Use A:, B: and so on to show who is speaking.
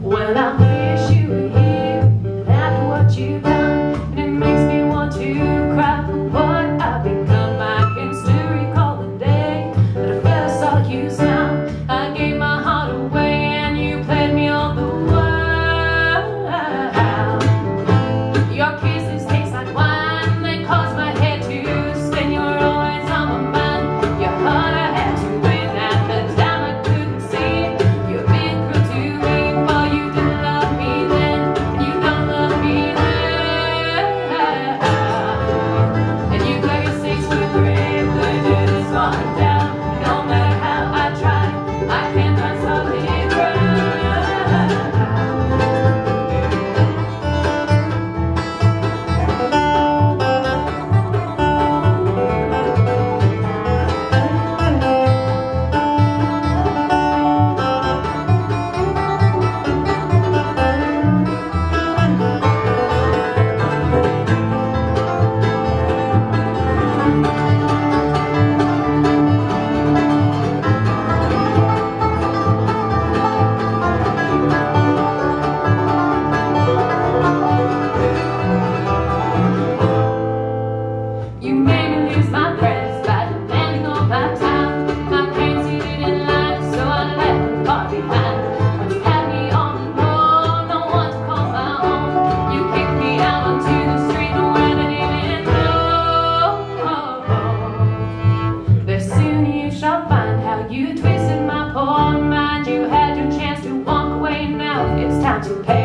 A: Well, I wish you were here after what you've done, and it makes me want to cry for what I've become. I can still recall the day that I first saw you smile. I gave my heart away and you played me all the while. Your kisses taste like wine, they cause my head to spin. You're always on my mind. Your heart I had to win. At the time I couldn't see it. You've been cruel to me, for you didn't love me then, and you don't love me now. And you play your 6-foot grave, the dirt is falling down. No matter how I try, I can't find solid ground. You made me lose my breath by demanding all my time. My parents, you didn't like, so I left them far behind. Once you had me on the road, no one to call my own. You kicked me out onto the street where I didn't even know. But soon you shall find how you twisted my poor mind. You had your chance to walk away, now it's time to pay.